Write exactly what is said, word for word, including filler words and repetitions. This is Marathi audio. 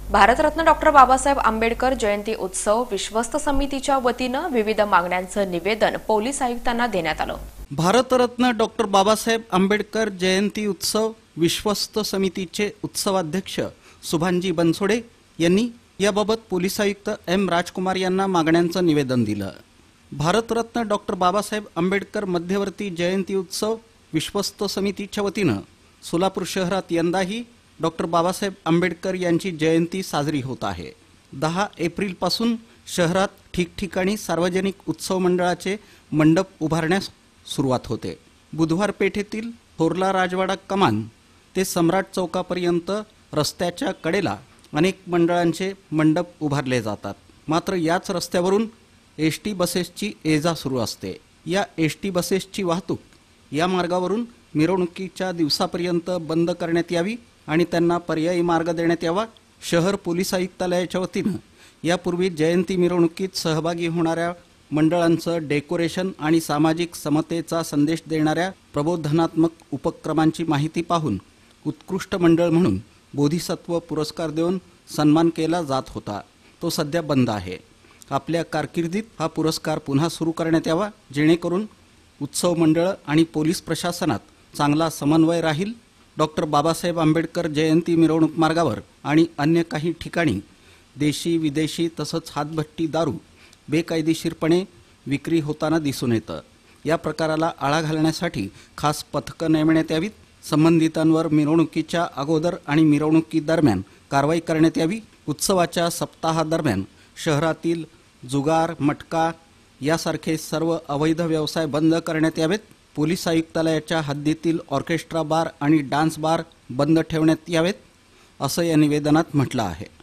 भारतरत्न डॉक्टर बाबासाहेब आंबेडकर जयंती उत्सव विश्वस्त समितीच्या वतीनं विविध मागण्यांचं निवेदन पोलीस आयुक्तांना देण्यात आलं। भारतरत्न डॉक्टर बाबासाहेब आंबेडकर जयंती उत्सव विश्वस्त समितीचे उत्सवाध्यक्ष सुभानजी बनसोडे यांनी याबाबत पोलीस आयुक्त एम राजकुमार यांना मागण्यांचं निवेदन दिलं। भारतरत्न डॉक्टर बाबासाहेब आंबेडकर मध्यवर्ती जयंती उत्सव विश्वस्त समितीच्या वतीनं सोलापूर शहरात यंदाही डॉक्टर बाबासाहेब आंबेडकर यांची जयंती साजरी होत आहे। दहा एप्रिल पासून शहरात ठिकठिकाणी सार्वजनिक उत्सव मंडळाचे मंडप उभारण्यास सुरुवात होते। बुधवार पेठेतील थोरला राजवाडा कमान ते सम्राट चौकापर्यंत रस्त्याच्या कडेला अनेक मंडळांचे मंडप उभारले जातात। मात्र याच रस्त्यावरून एसटी बसेसची ये-जा सुरू असते। या एसटी बसेसची वाहतूक या मार्गावरून मिरवणुकीच्या दिवसापर्यंत बंद करण्यात यावी आणि त्यांना पर्यायी मार्ग देण्यात यावा। शहर पोलीस आयुक्तालयाच्या वतीनं यापूर्वी जयंती मिरवणुकीत सहभागी होणाऱ्या मंडळांचं डेकोरेशन आणि सामाजिक समतेचा संदेश देणाऱ्या प्रबोधनात्मक उपक्रमांची माहिती पाहून उत्कृष्ट मंडळ म्हणून बोधिसत्व पुरस्कार देऊन सन्मान केला जात होता, तो सध्या बंद आहे। आपल्या कारकिर्दीत हा पुरस्कार पुन्हा सुरू करण्यात यावा, जेणेकरून उत्सव मंडळ आणि पोलीस प्रशासनात चांगला समन्वय राहील। डॉक्टर बाबासाहेब आंबेडकर जयंती मिरवणूक मार्गावर आणि अन्य काही ठिकाणी देशी विदेशी तसंच हातभट्टी दारू बेकायदेशीरपणे विक्री होताना दिसून येतं। या प्रकाराला आळा घालण्यासाठी खास पथकं नेमण्यात यावीत। संबंधितांवर मिरवणुकीच्या अगोदर आणि मिरवणुकीदरम्यान कारवाई करण्यात यावी। उत्सवाच्या सप्ताहादरम्यान शहरातील जुगार, मटका यासारखे सर्व अवैध व्यवसाय बंद करण्यात यावेत। पोलीस आयुक्तालयाच्या हद्दीतील ऑर्केस्ट्रा बार आणि डान्स बार बंद ठेवण्यात यावेत, असं या निवेदनात म्हटलं आहे।